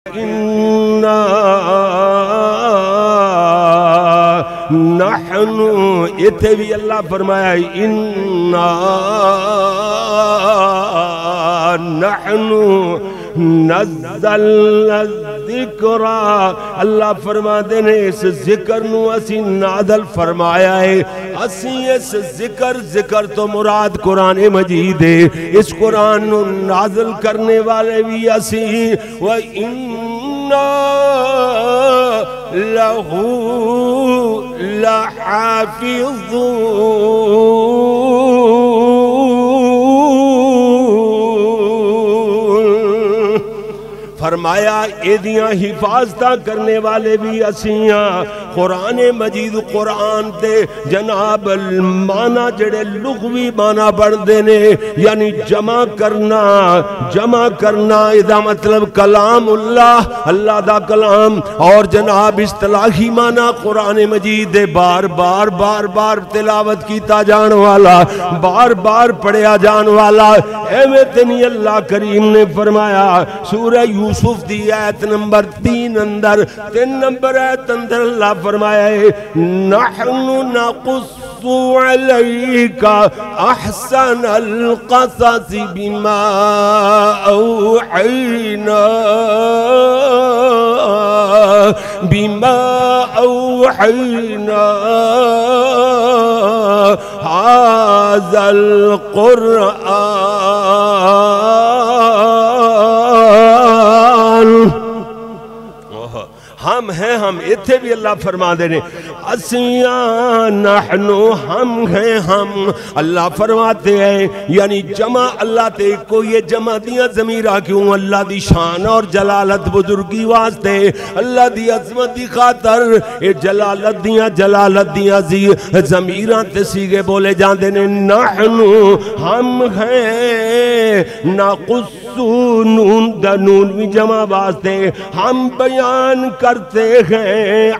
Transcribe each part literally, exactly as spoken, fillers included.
اِنَّا نحن اتھے بھی اللہ فرمایا اِنَّا نحن نزل الذکر اللہ فرما دینے اس ذکر نو اسی نازل فرمایا ہے اسی اس ذکر ذکر تو مراد قرآن مجید ہے اس قرآن نو نازل کرنے والے بھی اسی وَإِنَّا لَهُ لَحَافِظُونَ فرمایا ایدیاں حفاظتہ کرنے والے بھی اسیاں قرآن مجید قرآن تے جناب مانا جڑے لغوی مانا بڑھ دینے یعنی جمع کرنا جمع کرنا اذا مطلب کلام اللہ اللہ دا کلام اور جناب اصطلاحی مانا قرآن مجید دے بار بار بار بار تلاوت کیتا جان والا بار بار پڑھیا جان والا اے تنی اللہ کریم نے فرمایا سورہ یوسف دی آیت نمبر تین اندر تین نمبر آیت اندر اللہ فرمایا ہے نحن نقص علیک احسن القصص بما اوحینا بما اوحینا هذا القرآن ہم ہیں ہم اتھے بھی اللہ فرما دینے اسیاں نحنو ہم ہیں ہم اللہ فرماتے ہیں یعنی جمع اللہ تے کو یہ جمع دیاں ضمیرہ کیوں اللہ دی شان اور جلالت بزرگی واسطے اللہ دی عظمت دی خاطر اے جلالت دیاں جلالت دیاں ضمیرہ تے سیگے بولے جان دینے نحنو ہم ہیں ناقص نون دا نون بھی جمع واسطے ہم بیان کرتے ہیں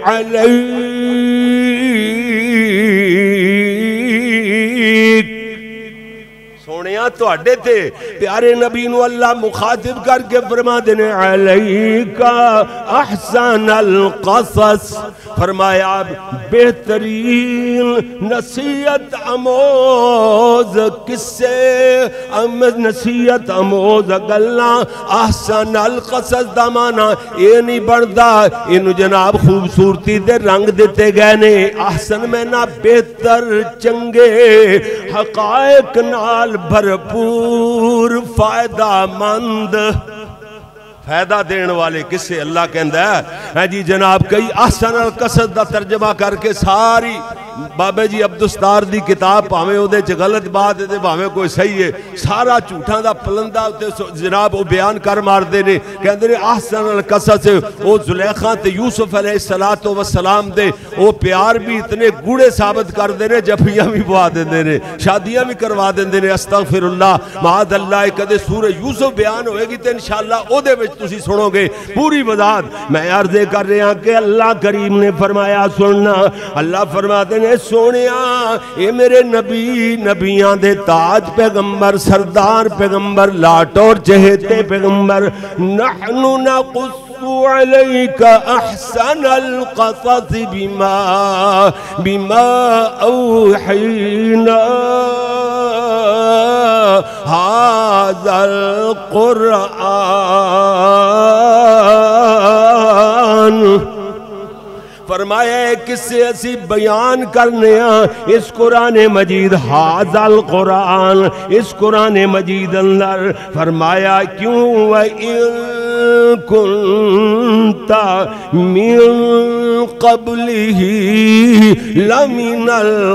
علیک سونیاں تو اڈے تھے پیارے نبی نو اللہ مخاطب کر کے فرما دینے علیکا احسن القصص فرمایا بہترین نصیحت اموز کس سے نصیحت اموز گلنا احسن القصص دا مانا یہ نہیں بڑھدا انہوں جناب خوبصورتی دے رنگ دیتے گئے نے احسن میں نہ بہتر چنگے حقائق نال بھرپور فائدہ مند فائدہ دین والے کس سے اللہ کہندہ ہے جی جناب کئی احسن القصص دا ترجمہ کر کے ساری بابے جی عبدالستار دی کتاب پاہمیں ہو دے چھ غلط بات ہے پاہمیں کوئی صحیح ہے سارا چوٹھاں دا پلندہ جناب وہ بیان کر مار دینے کہندے نے احسن القصص وہ زلیخاں تے یوسف علیہ السلام دے وہ پیار بھی اتنے گوڑے ثابت کر دینے جفیاں بھی بوا دینے شادیاں بھی کروا دینے استغفر اللہ معاذ اللہ کدے سورہ یوسف بیان ہوئے گی تے انشاءاللہ او دے وچ تسی سنو گے پوری وضاحت میں عرضے کر رہے ہیں کہ اللہ کریم نے فرمایا سننا اللہ فرماتے ہیں سونیاں اے میرے نبی نبیاں دے تاج پیغمبر سردار پیغمبر لاٹور چہتے پیغمبر نحن نقص علیک احسن القصص بما بما اوحینا هذا القرآن فرمایا ہے کس سے اسی بیان کرنے ہیں اس قرآن مجید هذا القرآن اس قرآن مجید اندر فرمایا کیوں وَإِن كُنْتَ مِن قَبْلِهِ لَمِنَ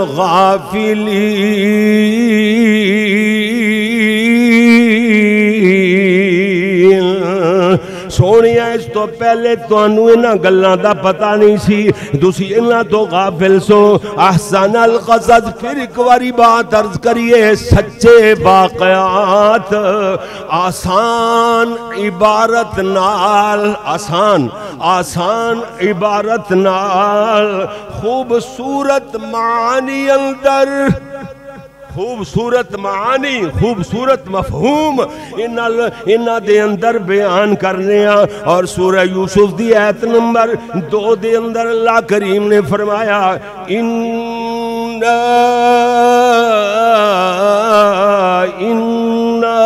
الْغَافِلِينَ سونیاں اس تو پہلے تو انہوں انہاں گلان دا پتہ نہیں سی دوسری انہاں تو غافل سو احسن القصص پھر ایک واری بات عرض کریے سچے واقعات آسان عبارت نال آسان آسان عبارت نال خوبصورت معانی اندر خوبصورت معانی خوبصورت مفہوم انہاں دے اندر بیان کرنے ہیں۔ اور سورہ یوسف دی آیت نمبر دو دے اندر اللہ کریم نے فرمایا اِنَّا اِنَّا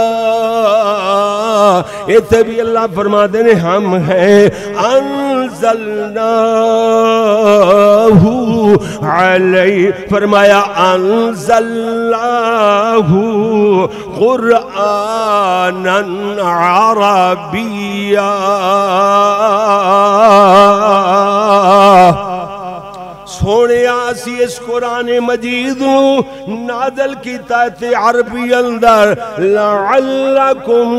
ایتے بھی اللہ فرما دینے ہم ہیں انزلناہ علی فرمایا انزلناہ قرآنا عربیا سونے آسی اس قرآن مجید نازل کیتا ہے عربی اندر لعلکم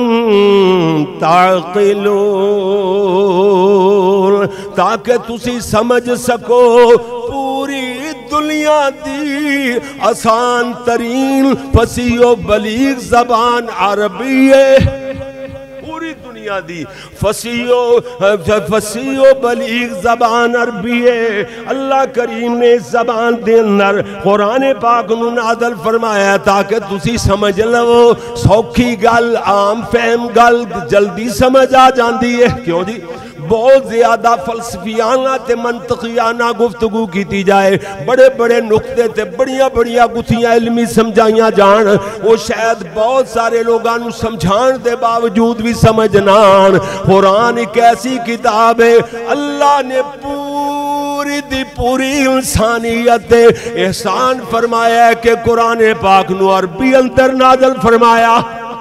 تعقلون تاکہ تسی سمجھ سکو پوری دنیا دی آسان ترین فصیح و بلیغ زبان عربی ہے پوری دنیا دی فصیح و فصیح و بلیغ زبان عربی ہے۔ اللہ کریم نے اس زبان دے اندر قرآن پاک نو نازل فرمایا تاکہ تسی سمجھ لو سوکھی گل عام فہم گل جلدی سمجھ آ جاندی ہے۔ کیوں جی بہت زیادہ فلسفیانہ تے منطقیانہ گفتگو کیتی جائے بڑے بڑے نقطے تے بڑیاں بڑیاں گتھیاں علمی سمجھائیاں جان وہ شاید بہت سارے لوگانو سمجھان دے باوجود بھی سمجھنان۔ قرآن ایک ایسی کتاب ہے اللہ نے پوری دی پوری انسانیت احسان فرمایا ہے کہ قرآن پاک نو عربی اندر نازل فرمایا۔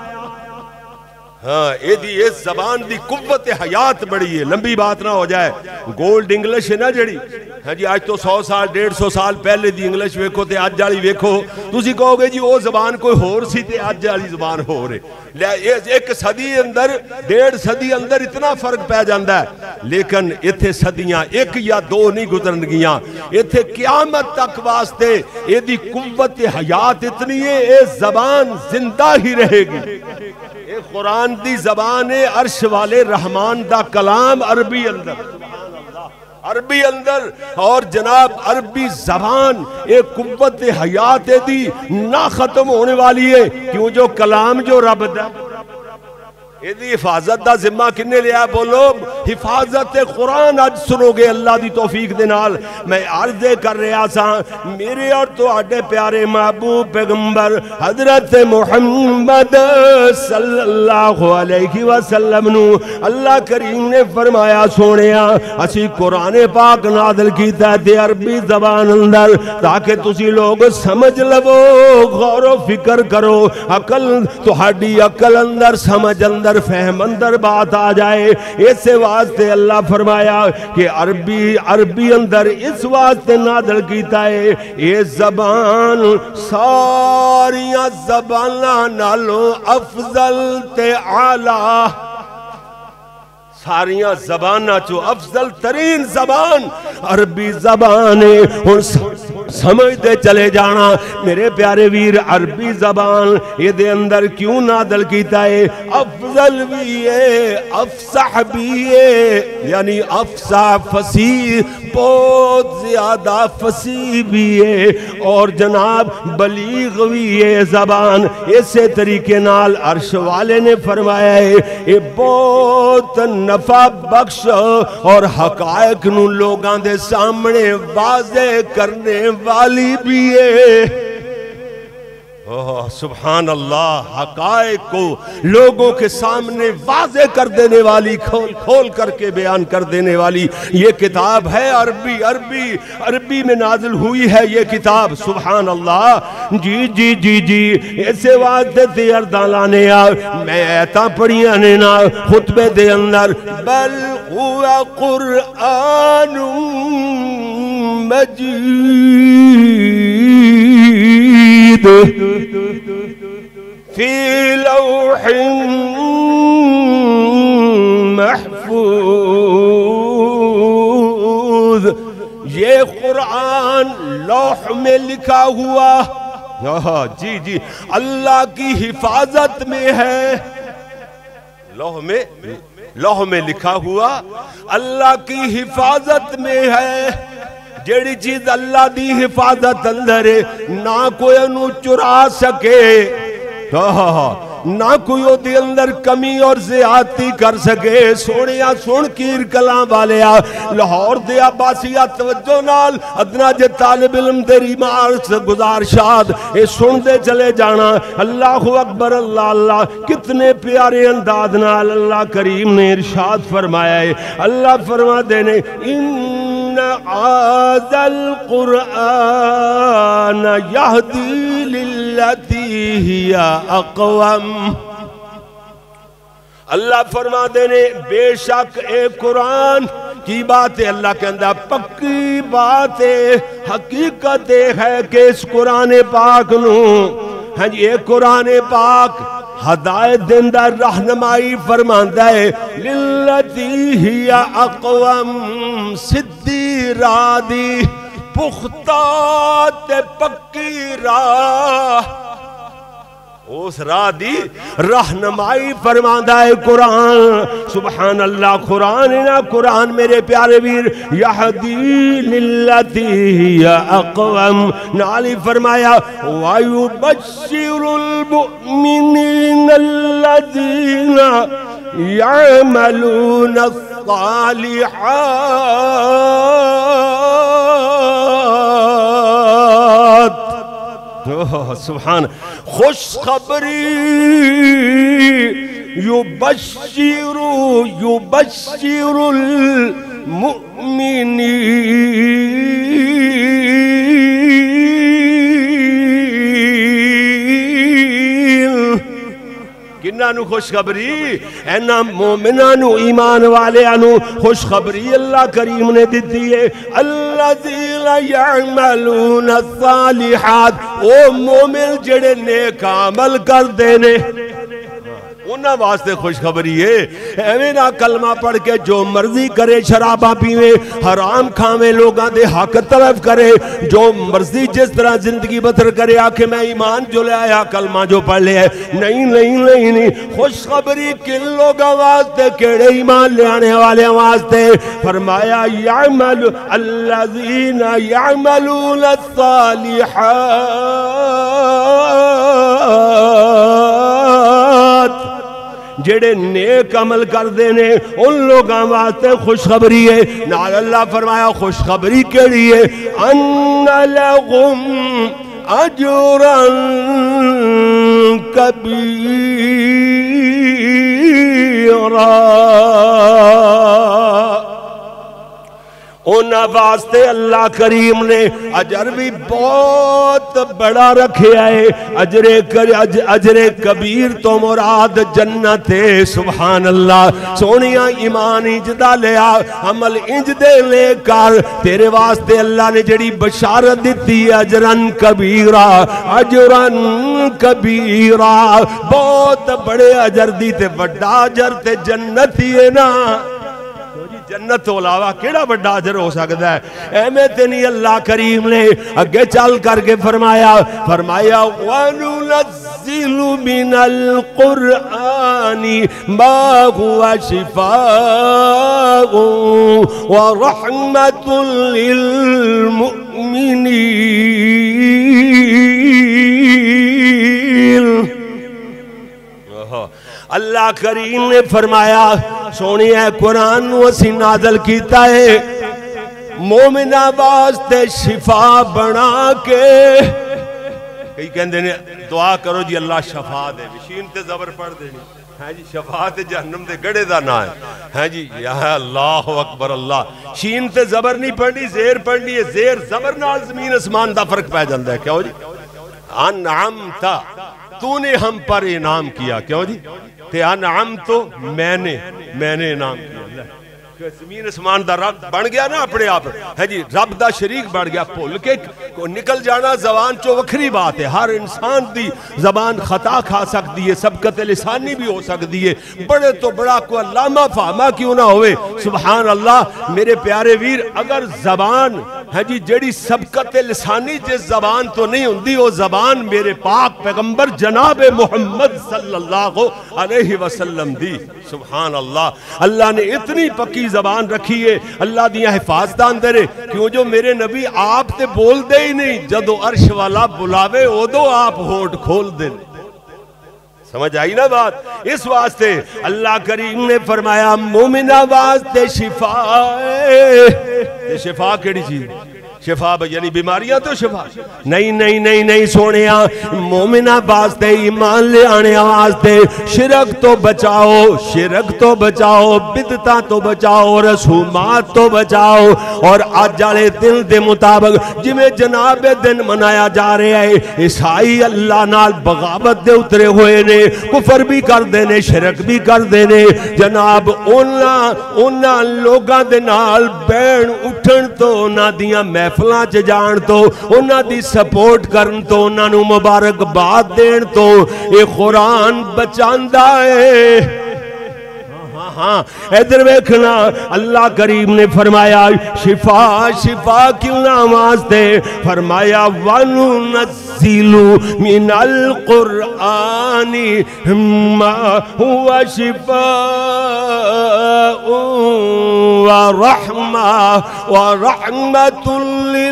ہاں یہ دی اس زبان دی قوت حیات بڑی ہے، لمبی بات نہ ہو جائے۔ گولڈ انگلش ہے نا جڑی ہاں جی آج تو سو سال ڈیڑھ سو سال پہلے دی انگلش ویکھو تے آج جالی ویکھو تسی کہو گے جی وہ زبان کوئی ہور سی تے آج جالی زبان ہو رہے ایک صدی اندر ڈیڑھ صدی اندر اتنا فرق پہ جاندہ ہے لیکن اتھے صدیاں ایک یا دو نہیں گزرن گیاں اتھے قیامت تک واسطے یہ دی قوت حیات اتنی ہے یہ زبان زندہ ہی رہے گی۔ قرآن دی زبان عرش والے رحمان دا کلام عربی اندر عربی اندر اور جناب عربی زبان ایک قوت حیات دی نہ ختم ہونے والی ہے کیوں جو کلام جو رب دا یہ دی حفاظت دا ذمہ کنے لیا بولو حفاظت قرآن آج سنو گے اللہ دی توفیق دے نال میں عرضے کر رہا سا میرے اور تو آڈے پیارے محبوب پیغمبر حضرت محمد صلی اللہ علیہ وسلم نو اللہ کریم نے فرمایا سونیا اسی قرآن پاک نازل کیتا ہے عربی زبان اندر تاکہ تسی لوگ سمجھ لو غور و فکر کرو عقل تو ہڈی عقل اندر سمجھ اندر فہم اندر بات آ جائے اسے واسطے اللہ فرمایا کہ عربی عربی اندر اس واسطے نازل کیتا ہے یہ زبان ساریاں زباناں نالوں افضل تے اعلیٰ ساریاں زبانہ چو افضل ترین زبان عربی زبان ہے اور سمجھتے چلے جانا میرے پیارے ویر عربی زبان یہ دے اندر کیوں نازل کیتا ہے افضل بھی ہے افصح بھی ہے یعنی افصح فصیح بہت زیادہ فصیح بھی ہے اور جناب بلیغ بھی ہے زبان اسے طریقے نال عرش والے نے فرمایا ہے یہ بہت نفع بخش اور حقائق نو لوگاں دے سامنے واضح کرنے والی بھی ہے سبحان اللہ حقائق کو لوگوں کے سامنے واضح کر دینے والی کھول کھول کر کے بیان کر دینے والی یہ کتاب ہے عربی عربی عربی میں نازل ہوئی ہے یہ کتاب سبحان اللہ جی جی جی جی ایسے واسطے تیار دالانے میں ایتا پڑھیاں نے نا خطبے دے اندر بل ہوا قرآن مجید فی لوح محفوظ یہ قرآن لوح میں لکھا ہوا جی جی اللہ کی حفاظت میں ہے لوح میں لوح میں لکھا ہوا اللہ کی حفاظت میں ہے جیڑی چیز اللہ دی حفاظت اندر ہے نہ کوئی انہوں چرا سکے نہ کوئی او دی اندر کمی اور زیادتی کر سکے سونیا سن کیر کلام والیا لاہور دے عباسیہ توجہ نال ادنا جے طالب علم تیری مار گزارشات اے سن دے چلے جانا اللہ اکبر اللہ اللہ کتنے پیارے انداز نال اللہ کریم نے ارشاد فرمایا ہے اللہ فرما دینے ان هذا القرآن يهدي للتي هي اقوم اللہ فرما دینے بے شک اے قرآن کی بات ہے اللہ کے اندر پکی بات ہے حقیقت ہے کہ اس قرآن پاک نو ہاں جی اے قرآن پاک ہدایت دیندہ رہنمائی فرماندہ ہے للتی ہی اقوم سدھی رادی پختات پکی راہ اس راہ دی رہنمائی فرماندہ ہے قرآن سبحان اللہ قرآن نا قرآن میرے پیارے ویر یہدی للتی ہی اقوم نالی فرمایا وَيُبَشِّرُ الْمُؤْمِنِينَ الَّذِينَ يَعْمَلُونَ الصَّالِحَاتِ سبحان خوش خبری یبشر یبشر المؤمنین کنہ نو خوش خبری اینا مومنانو ایمان والےانو خوش خبری اللہ کریم نے دیتی ہے الذین یعملون الصالحات او مومن جڑے نیک عمل کر دینے انہاں واسطے خوشخبری ہے ایویں نہ کلمہ پڑھ کے جو مرضی کرے شرابہ پیوے حرام کھاوے لوگاں دے حق طرف کرے جو مرضی جس طرح زندگی بسر کرے آکھے میں ایمان جو لے آیا کلمہ جو پڑھ لے ہے نہیں نہیں نہیں نہیں خوشخبری کن لوگاں واسطے کیڑے ایمان لے آنے والے واسطے فرمایا یعمل الذین یعملون الصالحات جڑے نیک عمل کر دینے ان لوگاں واسطے خوشخبری ہے نال اللہ فرمایا خوشخبری کیڑی ہے ان لہم اجرا کبیرا انہاں واسطے اللہ کریم نے اجر بھی بہت بڑا رکھے آئے اجر اجر کبیر تو مراد جنت ہے سبحان اللہ سونیاں ایمان انجدہ لیا عمل انجدے لے کر تیرے واسطے اللہ نے جڑی بشارت دیتی اجرن کبیرہ اجرن کبیرہ بہت بڑے اجر دیتے بڑا اجر تے جنت ہی ہے نا جنت تو علاوہ کیڑا بڑا اجر ہو سکتا ہے احمد نہیں اللہ کریم نے اگے چل کر کے فرمایا فرمایا وَنُنَزِّلُ مِنَ الْقُرْآنِ مَا هُوَ شِفَاءٌ وَرَحْمَةٌ لِّلْمُؤْمِنِينَ اللہ کریم نے فرمایا سونی ہے قرآن وسی نازل کیتا ہے مومنہ واسطے شفا بنا کے کئی کہندے نے دعا کرو جی اللہ شفا دے شین تے زبر پڑھ دے ہے جی شفا تے جہنم دے گڑے دا نا ہے ہے جی یا اللہ اکبر اللہ شین تے زبر نہیں پڑھنی زیر پڑھنی ہے زیر زبر نال زمین اسمان دا فرق پہ جاندہ ہے کیوں جی انعمتا تو نے ہم پر انعام کیا کیوں جی تے انعام تو میں نے میں نے انعام کیا زمین اسمان دا رب بن گیا نا اپنے آپ ہے جی رب دا شریک بن گیا پھول کے نکل جانا زبان چو وکھری بات ہے ہر انسان دی زبان خطا کھا سکتی ہے سبقت لسانی بھی ہو سکتی ہے بڑے تو بڑا کو علامہ فہمہ کیوں نہ ہوئے سبحان اللہ میرے پیارے ویر اگر زبان ہے جی جڑی سبقت لسانی جس زبان تو نہیں ہوندی وہ زبان میرے پاک پیغمبر جناب محمد صلی اللہ علیہ وسلم دی. سبحان اللہ. اللہ نے اتنی پکی زبان رکھی ہے, اللہ دیا حفاظت اندر ہے, کیوں جو میرے نبی آپ تے بول دے ہی نہیں, جدو عرش والا بلاوے ادو آپ ہونٹ کھول دیں. سمجھ آئی نا بات؟ اس واسطے اللہ کریم نے فرمایا مومنہ واسطے شفا ہے. شفا کیڑی چیز؟ شفا یعنی بیماریاں تو شفا نہیں نہیں نہیں نہیں سونیا, مومنہ واسطے ایمان لے آنے واسطے شرک تو بچاؤ, شرک تو بچاؤ, بدعتاں تو بچاؤ, رسومات تو بچاؤ. اور آج والے دن دے مطابق جویں جناب دن منایا جا رہا ہے, عیسائی اللہ نال بغاوت دے اترے ہوئے نے, کفر بھی کر دینے, شرک بھی کر دینے. جناب انہاں انہاں لوگاں دے نال بین اٹھن تو انہاں دیاں محفلاں چ جان تو انہاں دی سپورٹ کرن تو انہاں نو مبارک باد دین تو اے قرآن بچاندا ہے. ہاں ہاں ادھر ویکھنا, اللہ کریم نے فرمایا شفا شفا کیوں نہ واسطے, فرمایا وَنُنَزِّلُ مِنَ الْقُرْآنِ مَا هُوَ شِفَاءٌ وَرَحْمَةٌ وَرَحْمَةٌ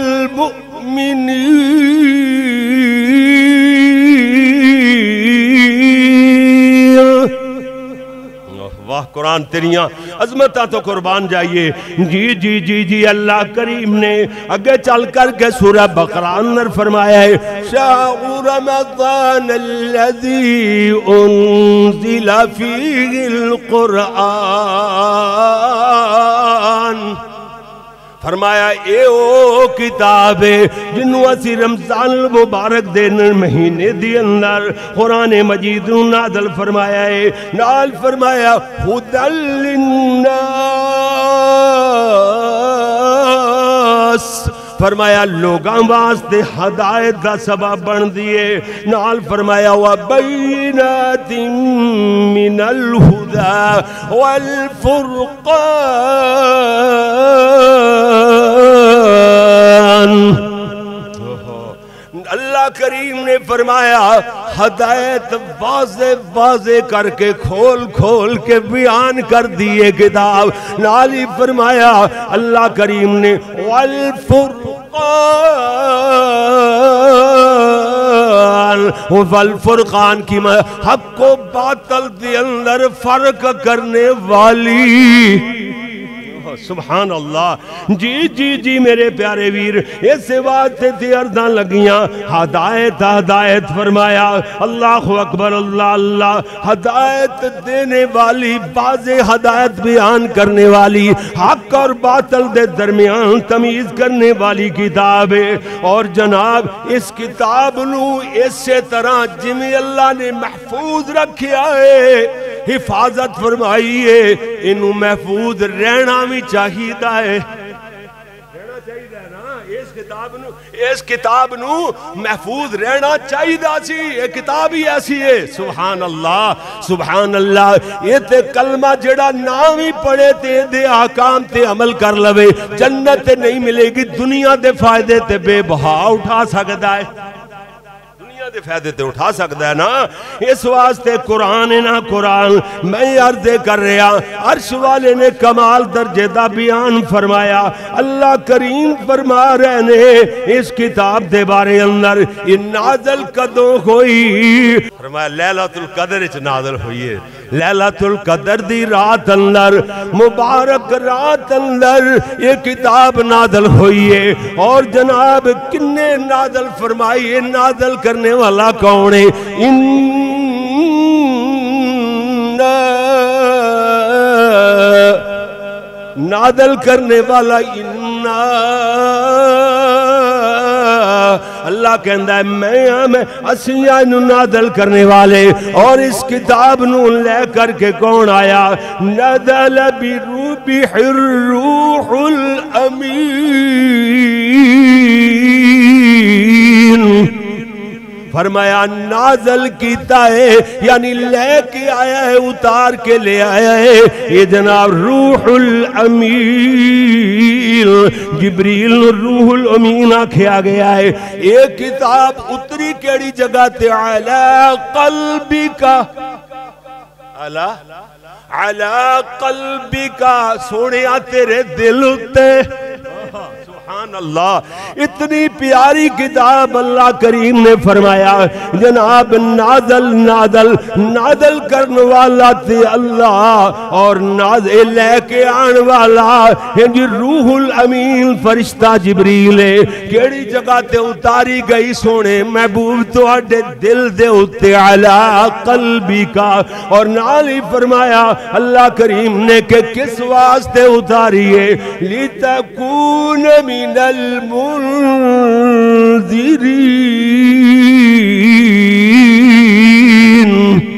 لِّلْمُؤْمِنِينَ. واہ قرآن تیریاں عظمتہ تو قربان جائیے. جی جی جی جی اللہ کریم نے اگے چل کر کے سورہ بقرہ اندر فرمایا ہے شہر رمضان الذی انزل فیہ القرآن. فرمایا اے او کتاب ہے جنہوں اسی رمضان المبارک دین مہینے دی اندر قرآن مجید نازل فرمایا ہے. نال فرمایا ہدی للناس, فرمایا لوگاں واسطے ہدایت دا سبب بن دیے. نال فرمایا وَبَيِّنَاتٍ مِّنَ الْهُدَى وَالْفُرْقَانِ. اللہ کریم نے فرمایا ہدایت واضح واضح کر کے کھول کھول کے بیان کر دیے کتاب. نالی فرمایا اللہ کریم نے والفرقان, والفرقان کی حق و باطل دے اندر فرق کرنے والی. سبحان اللہ. جی جی جی میرے پیارے ویر, اس واسطے تھی ارداں لگیاں ہدایت ہدایت فرمایا. اللہ اکبر اللہ اللہ. ہدایت دینے والی, واضح ہدایت بیان کرنے والی, حق اور باطل دے درمیان تمیز کرنے والی کتاب ہے. اور جناب اس کتاب نو اسی طرح جمی اللہ نے محفوظ رکھیا ہے, حفاظت فرمائی ہے, انہوں محفوظ رہنا بھی چاہیے ہے. رہنا چاہیے نا اس کتاب نو, اس کتاب نو محفوظ رہنا چاہیے سی. یہ کتاب ہی ایسی ہے. سبحان اللہ سبحان اللہ. یہ تے کلمہ جڑا نام ہی پڑھے تے دے آکام تے عمل کر لوے, جنت نہیں ملے گی, دنیا دے فائدے تے بے بہا اٹھا سکتا ہے, دے فائدے تے اٹھا سکتا ہے نا. اس واسطے قرآن نا قرآن میں عرض کر رہا, عرش والے نے کمال درجے دا بیان فرمایا. اللہ کریم فرما رہے نے اس کتاب دے بارے اندر یہ نازل کدوں ہوئی, فرمایا لیلۃ القدر وچ نازل ہوئی ہے. لیلۃ القدر دی رات اندر, مبارک رات اندر یہ کتاب نازل ہوئی ہے. اور جناب کنے نازل فرمائی ہے, نازل کرنے والا کون ہے؟ نازل کرنے والا انا, اللہ کہندہ ہے میں میں اسیاں نو نازل کرنے والے. اور اس کتاب نو لے کر کے کون آیا؟ نزل بروح الروح الامین. فرمایا نازل کیتا ہے یعنی لے کے آیا ہے, اتار کے لے آیا ہے یہ جناب روح الامین. جبریل روح الامین آکھیا گیا ہے. ایک کتاب اتری کیڑی جگہ تے علی قلبک علی علی قلبک سونیا تیرے دل تے. سبحان اللہ. اتنی پیاری کتاب اللہ کریم نے فرمایا جناب نازل نازل نازل کرنے والا تے اللہ اور نازل لے کے آن والا جی روح الامین فرشتہ جبریل ہے. کیڑی جگہ تے اتاری گئی سونے محبوب تو اڈے دل دے اتے علی قلبی کا. اور نال ہی فرمایا اللہ کریم نے کہ کس واسطے اتاری ہے لِتَكُونَ مِنَ الْمُنذِرِينَ.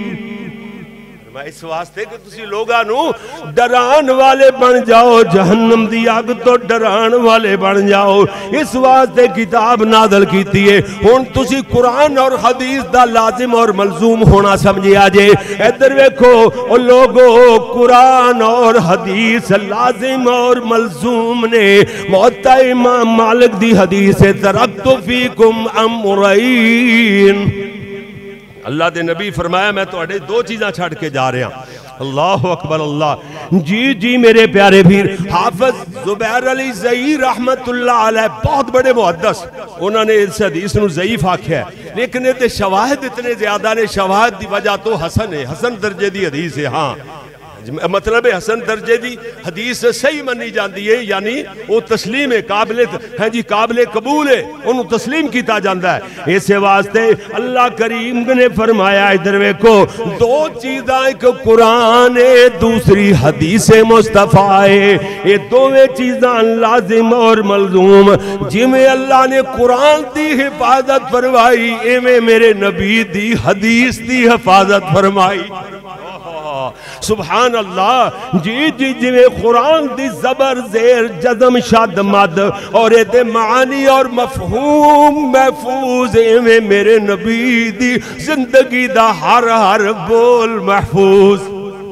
اس واسطے کہ تسی لوگاں نو ڈران والے بن جاؤ, جہنم دی آگ تو ڈران والے بن جاؤ. اس واسطے کتاب نازل کیتی ہے. ہن تسی قرآن اور حدیث دا لازم اور ملزوم ہونا سمجھے آجے. ادھر ویکھو او لوگو قرآن اور حدیث لازم اور ملزوم نے. موطا امام مالک دی حدیث ہے ترکت فیکم امرین. اللہ دے نبی فرمایا میں تو اڑے دو چیزاں چھڑ کے جا رہے ہیں. اللہ اکبر اللہ. جی جی میرے پیارے بھیر حافظ زبیر علی زئی رحمت اللہ علیہ بہت بڑے محدث, انہوں نے اس حدیث نو ضعیف آکھیا ہے لیکن یہ شواہد اتنے زیادہ نے. شواہد دی وجہ تو حسن ہے, حسن درجے دی حدیث ہے. ہاں مطلب حسن درجے دی حدیث صحیح منی جاندی ہے, یعنی وہ تسلیم ہے, قابل ہے جی قابل قبول ہے, انہوں تسلیم کیتا جاندہ ہے. اس واسطے اللہ کریم نے فرمایا ادھر ویکھو دو چیزاں, ایک قرآن ہے دوسری حدیث مصطفیٰ ہے. یہ دوویں چیزاں لازم اور ملزوم. جی میں اللہ نے قرآن دی حفاظت فرمائی ایویں میرے نبی دی حدیث دی حفاظت فرمائی. سبحان اللہ. جی جی جی قرآن دی زبر زیر جزم شد مد اور ایدے معانی اور مفہوم محفوظ میں میرے نبی دی زندگی دا ہر ہر بول محفوظ.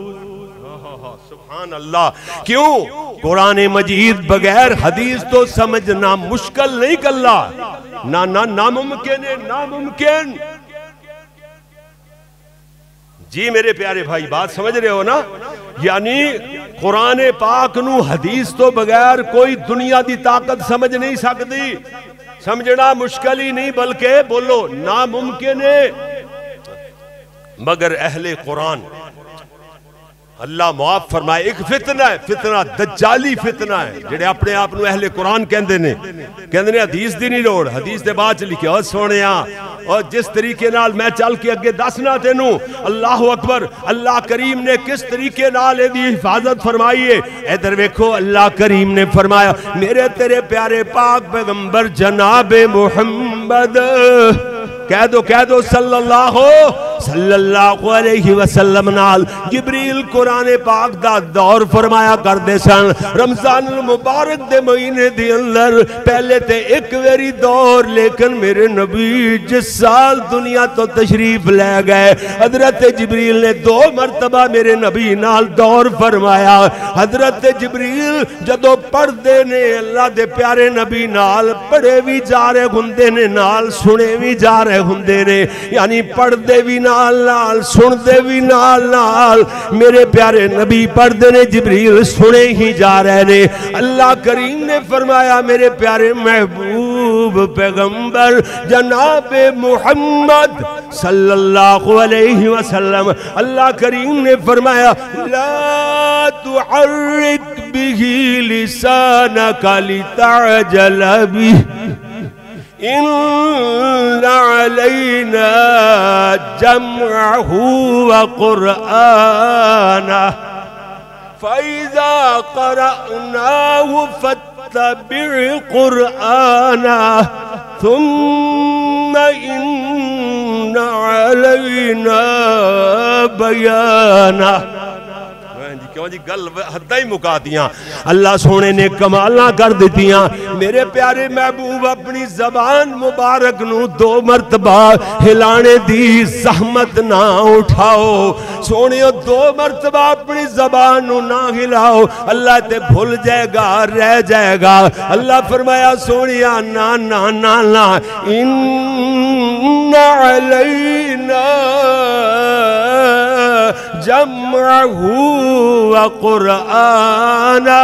سبحان اللہ. کیوں قرآن مجید بغیر حدیث تو سمجھنا مشکل نہیں کلا, نا نا ناممکن ہے, ناممکن. جی میرے پیارے بھائی بات سمجھ رہے ہو نا. یعنی قرآن پاک نو حدیث تو بغیر کوئی دنیا دی طاقت سمجھ نہیں سکتی. سمجھنا مشکل ہی نہیں بلکہ بولو ناممکن ہے. مگر اہل قرآن اللہ معاف فرمائے ایک فتنہ ہے, فتنہ دجالی فتنہ ہے جڑے اپنے آپ نو اہل قرآن کہندے نے. کہندے نے حدیث دی نہیں لوڑ, حدیث دے بعد چلی کہ اور سونیا اور جس طریقے نال میں چل کے اگے دسنا تینوں. اللہ اکبر. اللہ کریم نے کس طریقے نال دی حفاظت فرمائی ہے. ادھر ویکھو اللہ کریم نے فرمایا میرے تیرے پیارے پاک پیغمبر جناب محمد کہہ دو کہہ دو صلی اللہ صلی اللہ علیہ وسلم نال جبریل قرآن پاک دا دور فرمایا کر دے سن. رمضان المبارک دے مہینے دی اندر پہلے تے ایک ویری دور, لیکن میرے نبی جس سال دنیا تو تشریف لے گئے حضرت جبریل نے دو مرتبہ میرے نبی نال دور فرمایا. حضرت جبریل جدو پڑھ دے نے اللہ دے پیارے نبی نال پڑھے بھی جا رہے ہندے نے, نال سنے بھی جا رہے ہندے نے, یعنی پڑھ دے بھی نال نال سن دے بھی نال نال. میرے پیارے نبی پڑھ دے نے جبریل سنے ہی جا رہے نے. اللہ کریم نے فرمایا میرے پیارے محبوب پیغمبر جناب محمد صلی اللہ علیہ وسلم, اللہ کریم نے فرمایا لا تحرک به لسانک لتعجل به إن علينا جمعه وقرآنه فإذا قرأناه فاتبع قرآنه ثم إن علينا بيانه. کیوں جی گل حدہ ہی مکا دیاں, اللہ سونے نے کمالاں کر دیتیاں. میرے پیارے محبوب محبوب اپنی زبان مبارک نو دو مرتبہ ہلانے دی زحمت نہ اٹھاؤ سونیو دو مرتبہ اپنی زبان نو نہ ہلاؤ اللہ تے بھول جائے گا رہ جائے گا اللہ فرمایا سونیا نا نا نا نا ان علینا جمعہ وقرآنہ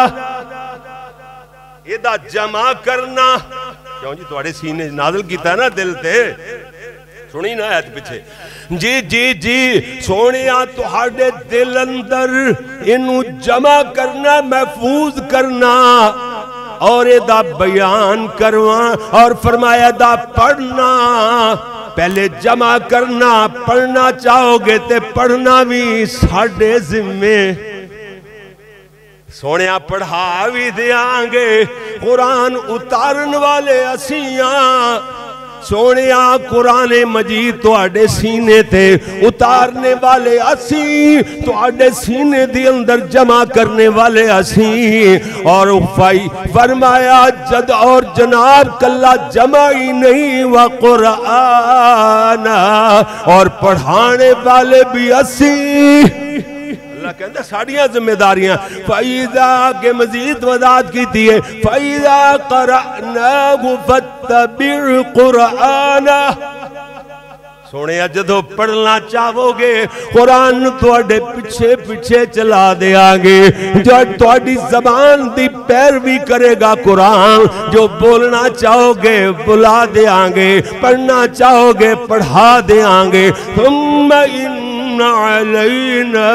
ایدہ جمع کرنا کیوں جی توڑے سینے نازل کیتا ہے نا دل تے سنی نا آیت پچھے جی جی جی سونیا توڑے دل اندر انہوں جمع کرنا محفوظ کرنا اور ایدہ بیان کرواں اور فرمایا دا پڑھنا پہلے جمع کرنا پڑھنا چاہو گے تے پڑھنا بھی ساڑھے ذمے سونیا پڑھا بھی دیاں گے قرآن اتارن والے اسیاں سونیا قرآن مجید تو آڑے سینے تھے اتارنے والے اسی تو آڑے سینے دی اندر جمع کرنے والے اسی اور افائی فرمایا جد اور جناب کلا جمع ہی نہیں وقرآن اور پڑھانے والے بھی اسی اللہ کہندہ ساڑیاں ذمہ داریاں فَإِذَا کے مزید وضاحت کی تھی ہے فَإِذَا قَرَأْنَاهُ فَاتَّبِعْ قُرْآنَهُ سونے جدو پڑھنا چاہو گے قرآن توڑے پچھے پچھے چلا دیا گے جو توڑی زبان دی پیروی کرے گا قرآن جو بولنا چاہو گے بلا دیا گے پڑھنا چاہو گے پڑھا دیا گے ثم ان علینا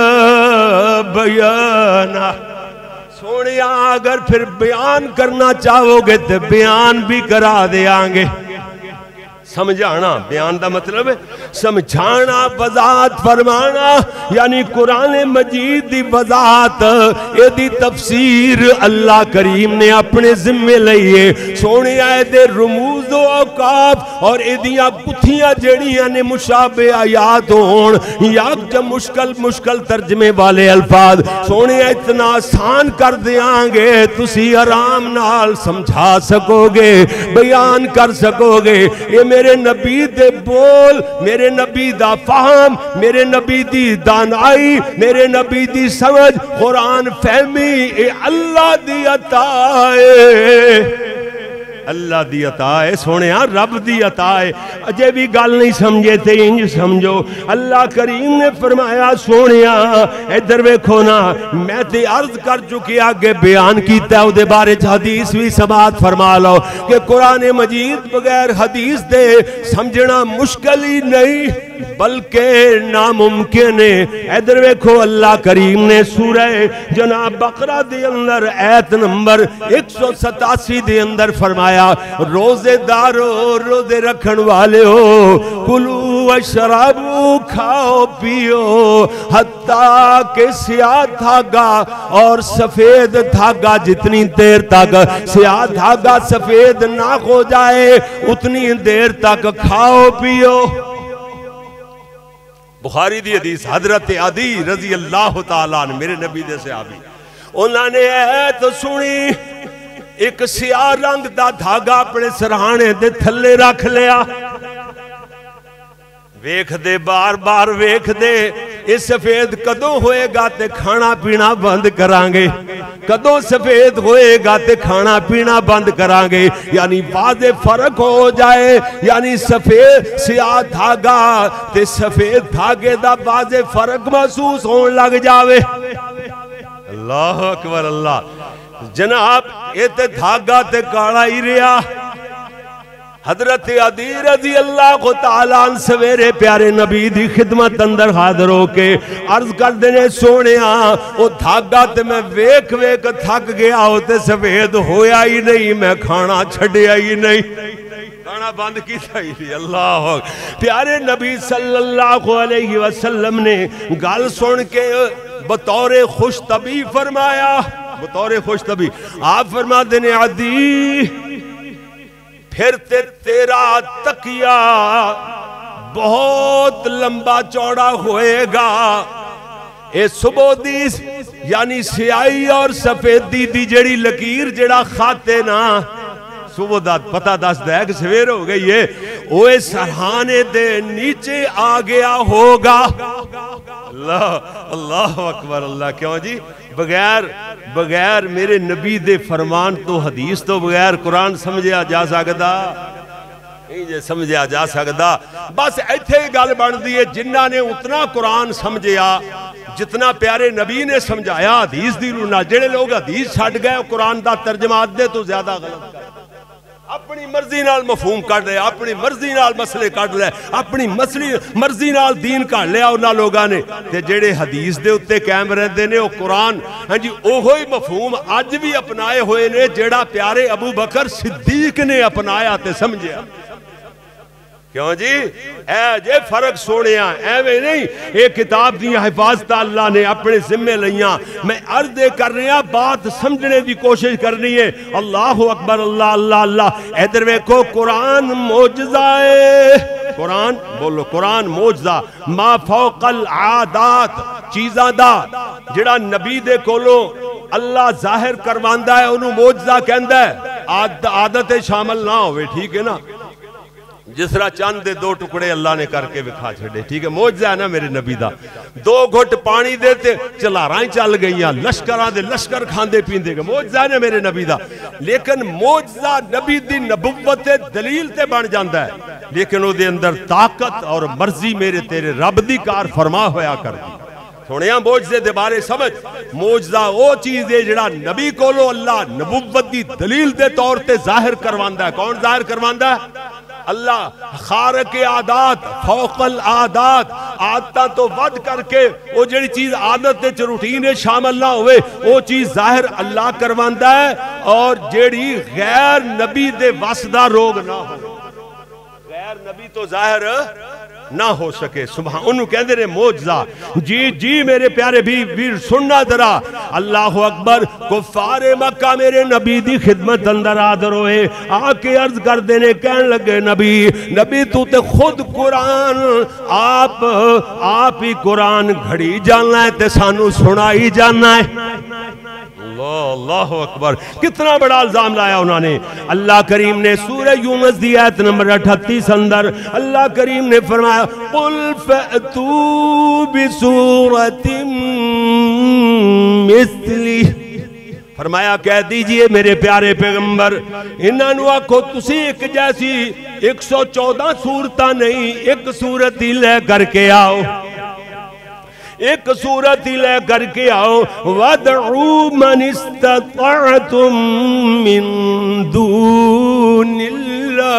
بیانا سونیا اگر پھر بیان کرنا چاہو گے تو بیان بھی کرا دیا گے سمجھانا بیان دا مطلب ہے سمجھانا وضاحت فرمانا یعنی قرآن مجید دی وضاحت اے دی تفسیر اللہ کریم نے اپنے ذمہ لئیے سونے آئے دے رموز و اوقاف اور اے دیاں کتھیاں جڑیاں نے مشابہ آیات ہون یک جب مشکل مشکل ترجمے والے الفاظ سونے اتنا آسان کر دیاں گے تسی آرام نال سمجھا سکو گے بیان کر سکو گے یہ میرے نبی دے بول میرے نبی دا فہم میرے نبی دی دانائی میرے نبی دی سمجھ قرآن فہمی اے اللہ دی عطا ہے اللہ دی عطا ہے سونے ہاں رب دی عطا ہے اجے بھی گل نہیں سمجھے تھے انج سمجھو اللہ کریم نے فرمایا سونے ہاں ادھر ویکھو نا میں تے عرض کر چکی آگے بیان کیتا ہے او دے بارے حدیث بھی سماعت فرما لو کہ قرآن مجید بغیر حدیث دے سمجھنا مشکل ہی نہیں بلکہ ناممکن ہے ادھر ویکھو اللہ کریم نے سورہ جناب بقرہ دے اندر ایت نمبر ایک سو ستاسی دے اندر فرمایا روزے دارو روزے رکھن والے ہو کلو وشربو کھاؤ پیو حتیٰ کہ سیاہ دھاگا اور سفید دھاگا جتنی دیر تک سیاہ دھاگا سفید نہ ہو جائے اتنی دیر تک کھاؤ پیو بخاری دی حدیث حضرت عدی رضی اللہ تعالیٰ عنہ میرے نبی دے صحابی انہوں نے ایت سنی ایک سیاہ رنگ دا دھاگا اپنے سرہانے دے تھلے رکھ لیا ویکھ دے بار بار ویکھ دے اس سفید کدوں ہوئے گا تے کھانا پینا بند کرانگے کدوں سفید ہوئے گا تے کھانا پینا بند کرانگے یعنی واضح فرق ہو جائے یعنی سفید سیاہ دھاگا تے سفید دھاگے دا واضح فرق محسوس ہون لگ جاوے اللہ اکبر اللہ جناب یہ تے دھاگا تے کاڑا ہی رہا حضرت عدی رضی اللہ تعالیٰ عنہ سویرے پیارے نبی دی خدمت اندر حاضر ہو کے عرض کر دینے سونے ہاں وہ دھاگا تے میں ویک ویک تھک گیا ہوتے سفید ہویا ہی نہیں میں کھانا چھڑیا ہی نہیں کھانا بند کی تھی اللہ پیارے نبی صلی اللہ علیہ وسلم نے گل سن کے بطور خوش طبی فرمایا بطور خوش طبی آپ فرما دینے عدی پھر تے تیرا تقیہ بہت لمبا چوڑا ہوئے گا اے صبح دی یعنی سیاہی اور سفیدی دی جڑی لکیر جڑا خاتے نا صبح دا پتہ دس دے کہ سویر ہو گئی ہے، اوے سرحانے دے نیچے آ گیا ہوگا۔ اللہ اللہ اکبر اللہ، کیوں جی؟ بغیر بغیر میرے نبی دے فرمان تو حدیث تو بغیر قرآن سمجھیا جا سکتا نہیں جے سمجھیا جا سکتا۔ بس ایتھے گل بن دی ہے، جنہ نے اتنا قرآن سمجھیا جتنا پیارے نبی نے سمجھایا حدیث دی روح نال، جڑے لوگ حدیث چھڈ گئے قرآن دا ترجمہ دے تو زیادہ غلط کر اپنی مرضی نال مفہوم کٹ لے، اپنی مرضی نال مسئلے کٹ لے، اپنی مسئلے مرضی نال دین کٹ لیا انہاں لوگاں نے، تے جڑے حدیث دے اتے قائم رہندے نے او قرآن ہاں جی اوہی مفہوم اج بھی اپنائے ہوئے نے جڑا پیارے ابو بکر صدیق نے اپنایا تے سمجھیا۔ کیوں جی؟ اے جے فرق سونیا ایویں نہیں، ایک کتاب دی حفاظت اللہ نے اپنے ذمے لیاں۔ میں عرض کر رہا بات سمجھنے دی کوشش کرنی ہے۔ اللہ اکبر اللہ اللہ اللہ۔ ادھر ویکھو قرآن معجزہ ہے، قرآن بولو قرآن معجزہ، ما فوق العادات چیزاں دا جڑا نبی دے کولوں اللہ ظاہر کرواندا ہے انہوں معجزہ کہندا ہے، عادت شامل نہ ہوئے، ٹھیک ہے نا؟ جس طرح چاند دے دو ٹکڑے اللہ نے کر کے وکھا چھڑے، ٹھیک ہے؟ معجزہ ہے نا میرے نبی دا۔ دو گھٹ پانی دیتے چلاراں چل گئیاں، لشکراں دے لشکر کھاندے پیندے گئے، معجزہ ہے نا میرے نبی دا۔ لیکن معجزہ نبی دی نبوت دلیل تے بن جاندا ہے، لیکن او دے اندر طاقت اور مرضی میرے تیرے رب دی کار فرما ہویا کر دی۔ سونیاں معجزے دے بارے سمجھ، معجزہ او چیز ہے جڑا نبی کولو اللہ نبوت دی دلیل دے طور تے ظاہر کرواندا ہے۔ کون ظاہر کرواندا ہے؟ اللہ۔ خارق عادات، فوق العادات، عادتاں تو ود کر کے وہ جڑی چیز عادت تے روٹین شامل نہ ہوئے وہ چیز ظاہر اللہ کرواندا ہے، اور جڑی غیر نبی دے وسدا روگ نہ ہو، غیر نبی تو ظاہر نہ ہو سکے۔ سبحان انہوں کہندے نے معجزہ۔ جی جی میرے پیارے بھی ویر سننا درا، اللہ اکبر۔ کفار مکہ میرے نبی دی خدمت اندر آدر ہوئے، آ کے عرض کر دینے کہنے لگے نبی نبی تو تے خود قرآن آپ آپ ہی قرآن گھڑی جاننا ہے تے سانو سنائی جاننا ہے۔ اللہ اللہ اکبر، کتنا بڑا الزام لایا انہوں نے۔ اللہ کریم نے سورہ یونس دی آیت نمبر اٹھتیس اندر اللہ کریم نے فرمایا قُلْ فَأْتُوا بِسُورَةٍ مِثْلِهِ، فرمایا کہہ دیجئے میرے پیارے پیغمبر انہاں نو آکھو تسی ایک جیسی ایک سو چودہ صورتاں نہیں، ایک صورت ہی لے کر کے آؤ، ایک صورت ہی لے کر کے آؤ۔ وَادْعُوا مَنِ اسْتَطَعْتُم مِّن دُونِ اللَّهِ،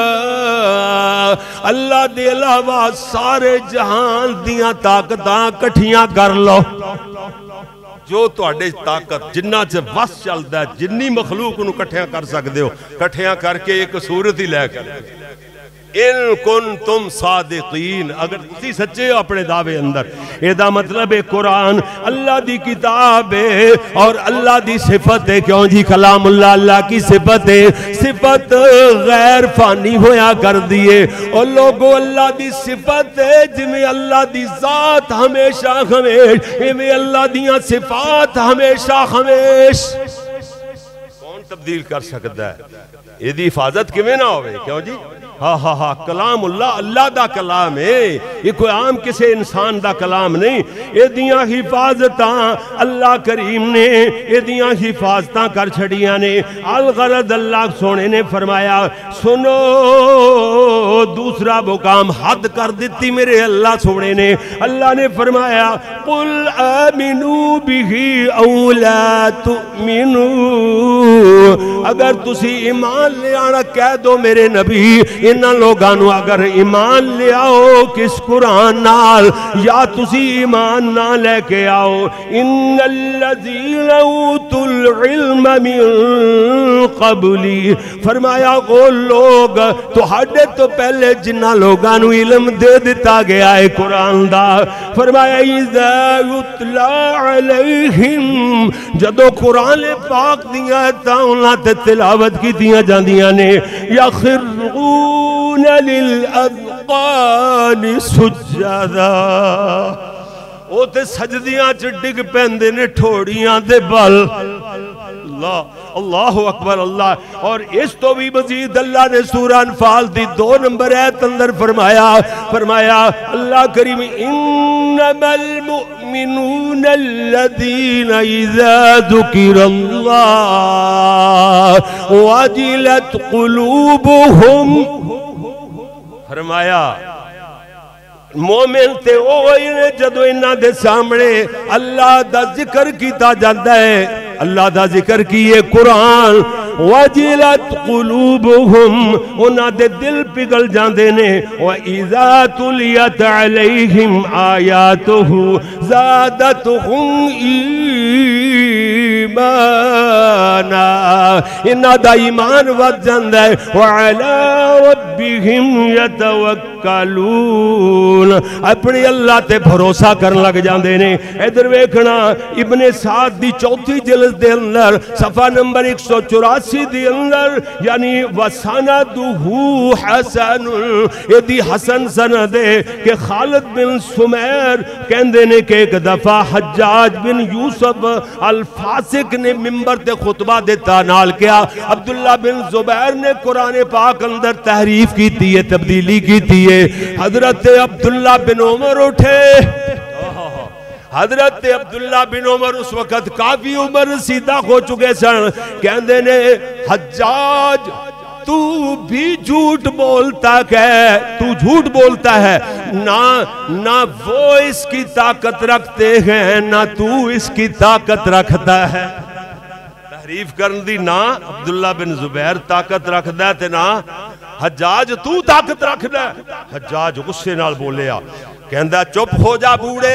اللہ دے علاوہ سارے جہان دیاں طاقتاں کٹھیاں کر لو، جو تو اڈے طاقت جنہ سے وس چلتا ہے، جنی مخلوق انہوں کٹھیاں کر سکتے ہو، کٹھیاں کر کے ایک صورت ہی لے کر ان کنتم صادقین، اگر تسی سچے ہو اپنے دعوے اندر۔ یہ دا مطلب ہے قرآن اللہ دی کتاب ہے اور اللہ دی صفت ہے۔ کیوں جی؟ کلام اللہ اللہ کی صفت ہے، صفت غیر فانی ہویا کر دیئے، اور لوگوں اللہ دی صفت ہے جمیں اللہ دی ذات ہمیشہ ہمیش، ہمیں اللہ دیاں صفات ہمیشہ ہمیش۔ کون تبدیل کر سکتا ہے؟ یہ دی حفاظت کیویں نہ ہوئے؟ کیوں جی؟ ہاں ہاں ہاں کلام اللہ اللہ دا کلام ہے، یہ کوئی عام کسی انسان دا کلام نہیں۔ یہ دیاں حفاظتاں اللہ کریم نے یہ دیاں حفاظتاں کر چھڑیاں نے۔ الغرض اللہ سونے نے فرمایا سنو، دوسرا مقام حد کر دیتی میرے اللہ سونے نے۔ اللہ نے فرمایا قُلْ آمِنُوا بِهِ أَوْ لَا تُؤْمِنُوا، اگر تسی ایمان لے آنا کہہ دو میرے نبی انہاں لوگانو اگر ایمان لے آؤ کس قرآن نال، یا تسی ایمان نہ لے کے آؤ۔ ان الذین اوتوا العلم من قبلی، فرمایا وہ لوگ تو ہڈے تو پہلے جنہ لوگانو علم دے دیتا گیا ہے قرآن دا، فرمایا اذا یتلا علیہم، جدو قرآن پاک دیا تا انہاں تے تلاوت کی دیا جاندیاں نے، یخرون للأذقان سجدا، او تے سجدیاں چ ڈگ پیندے نے ٹھوڑیاں دے بل۔ اللہ اللہ اکبر اللہ۔ اور اس تو بھی مزید اللہ نے سورہ انفال دی دو نمبر ایت اندر فرمایا فرمایا اللہ کریم انما المؤمنون الذین اذا ذکر اللہ وجلت قلوبہم، فرمایا مومن تے اوہی نے جدو انہاں دے سامنے اللہ دا ذکر کیتا جاتا ہے، اللہ دا ذکر کیے قرآن، وجلت قلوبہم انہاں دے دل پگل جاندے نے، وَإِذَا تُلِيَتْ عَلَيْهِمْ آيَاتُهُ زَادَتْهُمْ ایمانا، انہاں دا ایمان ود جاندا ہے، وَعَلَىٰ رَبِّهِمْ يَتَوَكَّلُونَ، اپنی اللہ تے بھروسہ کرن لگ جاندے نے۔ ادھر ویکھنا ابن سعد دی چوتھی جلد دے اندر صفحہ نمبر ایک سو چوراسی دی اندر یعنی وَسَنَدُهُ حَسَنٌ، یہ دی حسن سند ہے کہ خالد بن سمیر کہندے نے کہ ایک دفعہ حجاج بن یوسف الفاسق نے ممبر تے خطبہ دیتا نال کیا عبداللہ بن زبیر نے قرآن پاک اندر تحریف کی تھی ہے، تبدیلی کی تھی ہے۔ حضرت عبداللہ بن عمر اٹھے، حضرت عبداللہ بن عمر اس وقت کافی عمر رسیدہ ہو چکے سن، کہندے نے حجاج تو بھی جھوٹ بولتا ہے، تو جھوٹ بولتا ہے، نہ نہ وہ اس کی طاقت رکھتے ہیں نہ تو اس کی طاقت رکھتا ہے۔ تحریف کرن دی نہ عبداللہ بن زبیر طاقت رکھدا ہے تے نہ حجاج تو طاقت رکھدا ہے۔ حجاج غصے نال بولیا، کہندا چپ ہو جا بوڑے،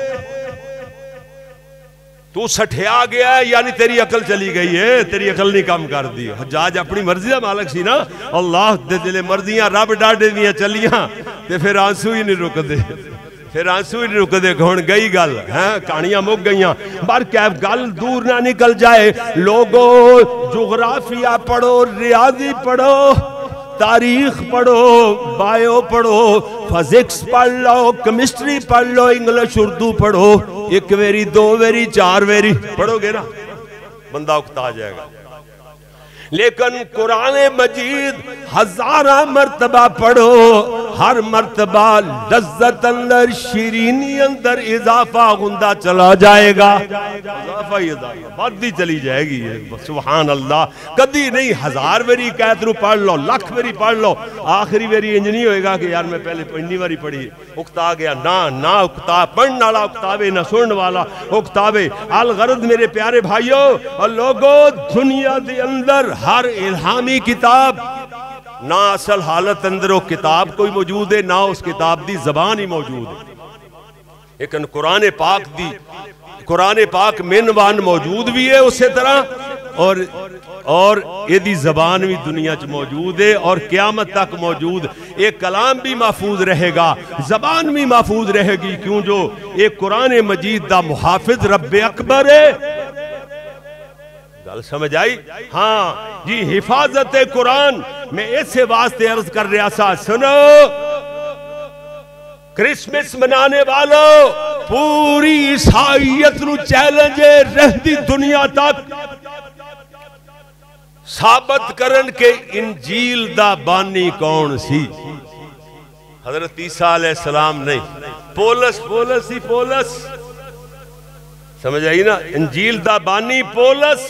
تو سٹھیا گیا ہے یعنی تیری عقل چلی گئی ہے، تیری عقل نہیں کام کر دی۔ حجاج اپنی مرضی دا مالک سی نا، اللہ دے دلے مرضیاں رب ڈاڈے دیاں چلیاں تے پھر آنسو ہی نہیں رک دے، پھر آنسو ہی نہیں رک دے، ہن گئی گل ہیں کہانیاں مک گئیاں، بار کیف گل دور نہ نکل جائے۔ لوگو جغرافیہ پڑھو، ریاضی پڑھو، تاریخ پڑھو، بائیو پڑھو، فزکس پڑھ لو، کیمسٹری پڑھ لو، انگلش اردو پڑھو، ایک ویری دو ویری چار ویری پڑھو گے نا بندہ اکتا جائے گا، لیکن قرآن مجید ہزارہ مرتبہ پڑھو، ہر مرتبہ لذت اندر شیرینی اندر اضافہ گندہ چلا جائے گا، اضافہ ہی اضافہ بات دی چلی جائے گی، سبحان اللہ۔ کدی نہیں ہزار ویری کہترو پڑھ لو، لکھ ویری پڑھ لو، آخری ویری انج نہیں ہوئے گا کہ یار میں پہلے پڑھنی واری پڑھی اکتا گیا، نہ نہ اکتا پڑھن والا اکتاوے نہ سنن والا اکتاوے۔ الغرض میرے پیارے بھائیو اور لوگو، دنیا دے اندر ہر الہامی کتاب نہ اصل حالت اندر وہ کتاب کوئی موجود ہے نہ اس کتاب دی زبان ہی موجود ہے، لیکن قرآن پاک دی قرآن پاک من وان موجود بھی ہے اسی طرح، اور اور یہ دی زبان بھی دنیا چ موجود ہے اور قیامت تک موجود، ایک کلام بھی محفوظ رہے گا، زبان بھی محفوظ رہے گی، کیوں جو ایک قرآن مجید دا محافظ رب اکبر ہے۔ گل سمجھ آئی؟ ہاں جی، حفاظت قرآن میں ایسے واسطے عرض کر رہا سا، سنو کرسمس منانے والوں، پوری عیسائیت نو چیلنج رہتی دنیا تک ثابت کرن کے انجیل دا بانی کون سی؟ حضرت عیسیٰ علیہ السلام نہیں، پولس پولس ہی پولس، سمجھ آئی نا؟ انجیل دا بانی پولس،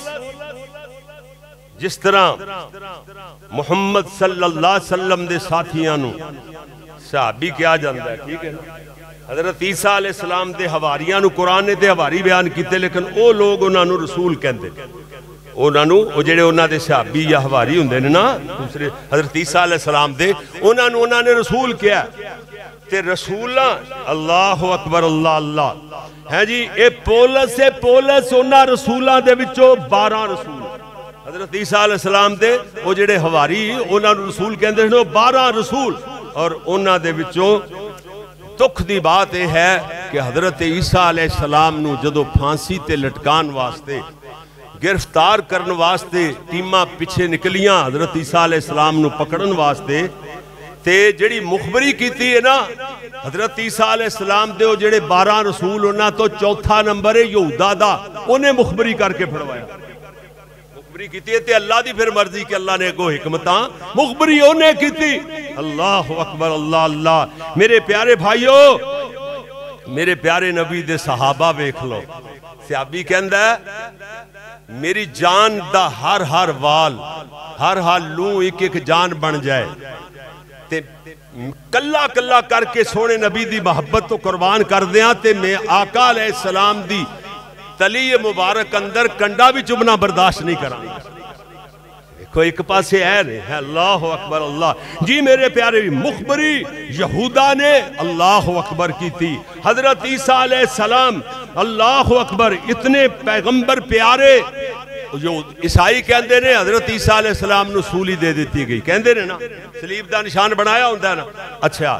جس طرح محمد صلی اللہ علیہ وسلم دے ساتھیاں نو صحابی کیا جاندہ ہے، ٹھیک ہے نا؟ حضرت عیسیٰ علیہ السلام دے حواریاں نو قرآن نے دے حواری بیان کیتے، لیکن او لوگ انہاں نو رسول کہندے، انہاں نو او جڑے انہاں دے صحابی یا حواری ہوندے نے نا دوسرے حضرت عیسیٰ علیہ السلام دے، انہاں نو انہاں نے رسول کیا تے رسولہ اللہ اکبر اللہ اللہ ہے جی۔ اے پولس سے پولس انہاں رسولہ دے وچوں بارہ رسول، حضرت عیسیٰ علیہ السلام دے وہ جڑے حواری انہاں نو رسول کہندے نے، بارہ رسول، اور انہاں دے وچوں دکھ دی بات یہ ہے کہ حضرت عیسیٰ علیہ السلام نو جدو پھانسی تے لٹکان واسطے گرفتار کرن واسطے ٹیمہ پیچھے نکلیاں حضرت عیسیٰ علیہ السلام نو پکڑن واسطے، تے جڑی مخبری کیتی ہے نا حضرت عیسیٰ علیہ السلام دے وہ جڑے بارہ رسول انہاں تو چوتھا نمبر ہے یہودا دا، انہیں مخبری کر کے پھڑوایا، مخبری کیتی ہے تے اللہ دی پھر مرضی کہ اللہ نے کو حکمتاں مخبری ہونے کیتی. اللہ اکبر اللہ اللہ. میرے پیارے بھائیو میرے پیارے نبی دے صحابہ ویکھ لو. صحابی کہندا ہے میری جان دا ہر ہر وال ہر ہر لوں ایک ایک جان بن جائے تے کلا کلا کر کے سونے نبی دی محبت تو قربان کر دیاں تے میں آقا علیہ السلام دی تلی مبارک اندر کنڈا بھی چبنا برداشت نہیں کرا. دیکھو ایک پاسے ہے نہیں ہے. اللہ اکبر اللہ. جی میرے پیارے مخبری یہودا نے اللہ اکبر کی تھی. حضرت عیسیٰ علیہ السلام اللہ اکبر اتنے پیغمبر پیارے جو عیسائی کہندے نے حضرت عیسیٰ علیہ السلام نو سولی دے دیتی گئی کہندے نے نا سلیب دا نشان بنایا ہوندہ ہے نا. اچھا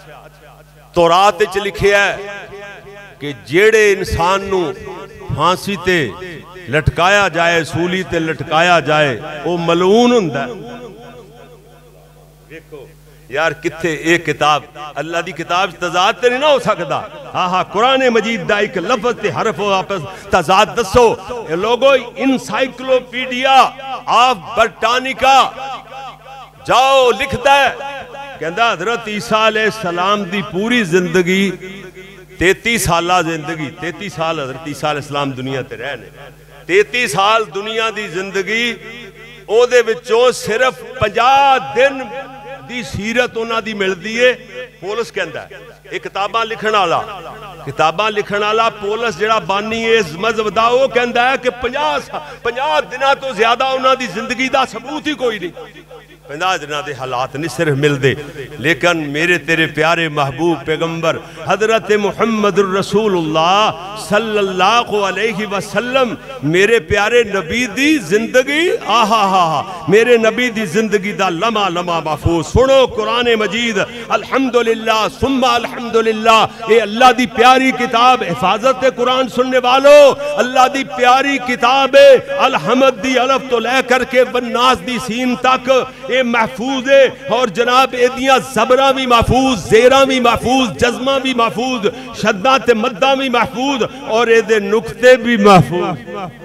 تورات وچ لکھیا ہے کہ جیڑے انسان نو پھانسی تے لٹکایا جائے سولی تے لٹکایا جائے وہ ملعون ہوندہ ہے. دیکھو یار کتھے ایک کتاب اللہ دی کتاب تضاد تے نہیں نہ ہو سکتا. ہاں ہاں قرآن مجید دا ایک لفظ تے حرف و آپس تضاد دسو. اے لوگو انسائیکلوپیڈیا آف برٹانیکا جاؤ لکھتا ہے کہندہ حضرت عیسیٰ علیہ السلام دی پوری زندگی تیتی سالہ زندگی تیتی سال حضرت عیسیٰ علیہ السلام دنیا تے رہنے تیتی سال دنیا دی زندگی او دے وچوں صرف پنجا دن دی سیرت انہاں دی مل دیئے. پولس کہندہ ہے ایک کتاباں لکھن آلا کتاباں لکھن آلا پولس جڑا بانی اس مذہب دا وہ کہندہ ہے کہ پنجا دنہ تو زیادہ انہاں دی زندگی دا ثبوت ہی کوئی نہیں. پنجا دنہ دے حالات نہیں صرف مل دے. لیکن میرے تیرے پیارے محبوب پیغمبر حضرت محمد الرسول اللہ صلی اللہ علیہ وسلم میرے پیارے نبی دی زندگی آہا ہا میرے نبی دی زندگی دا لمحہ لمحہ محفوظ. سنو قرآن مجید الحمدللہ ثم الحمدللہ. اے اللہ دی پیاری کتاب حفاظت قرآن سننے والو اللہ دی پیاری کتاب الحمد دی الف تو لے کر کے والناس دی سین تک اے محفوظ ہے. اور جناب ایدیاں زبرہ بھی محفوظ زیرہ بھی محفوظ جزمہ بھی محفوظ شدات مدہ بھی محفوظ اور ایدے نکتے بھی محفوظ.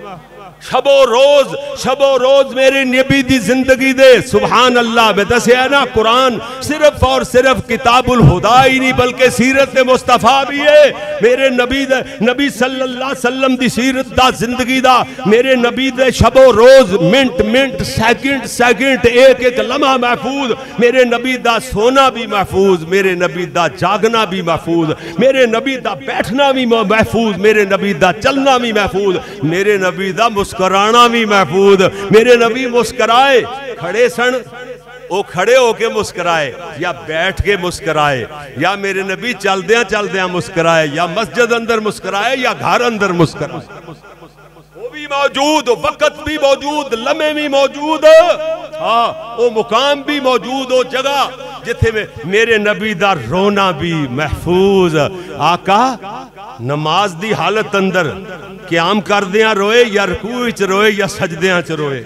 شب و روز شب و روز میرے نبی دی زندگی دے سبحان اللہ. میں دسے ہے نا قرآن صرف اور صرف کتاب الہدا ہی نہیں بلکہ سیرت مصطفیٰ بھی ہے. میرے نبی دے نبی صلی اللہ علیہ وسلم دی سیرت دا زندگی دا میرے نبی دے شب و روز منٹ منٹ سیکنڈ سیکنڈ ایک ایک لمحہ محفوظ. میرے نبی دا سونا بھی محفوظ میرے نبی دا جاگنا بھی محفوظ میرے نبی دا بیٹھنا بھی محفوظ میرے نبی دا چلنا بھی محفوظ میرے نبی دا مسکرانا بھی محفوظ. میرے نبی مسکرائے کھڑے سن وہ کھڑے ہو کے مسکرائے یا بیٹھ کے مسکرائے یا میرے نبی چل دیاں چل دیاں مسکرائے یا مسجد اندر مسکرائے یا گھر اندر مسکرائے. وہ بھی موجود وقت بھی موجود لمحے بھی موجود ہاں وہ مقام بھی موجود ہو جگہ جتھے میں میرے نبی دا رونا بھی محفوظ. آقا نماز دی حالت اندر قیام کر دیاں روئے یا رکوع چ روئے یا سجدیاں چ روئے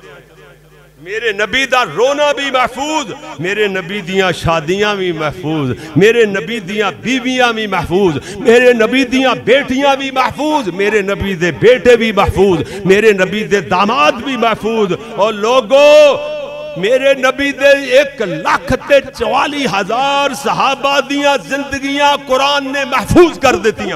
میرے نبی دا رونا بھی محفوظ میرے نبی دیاں شادیاں بھی محفوظ میرے نبی دیاں بیویاں بھی محفوظ میرے نبی دیاں بیٹیاں بھی محفوظ میرے نبی دے بیٹے بھی محفوظ میرے نبی دے داماد بھی محفوظ. اور لوگوں میرے نبی دے ایک لاکھ تے چوالی ہزار صحابہ دیاں زندگیاں قرآن نے محفوظ کر دیتیاں.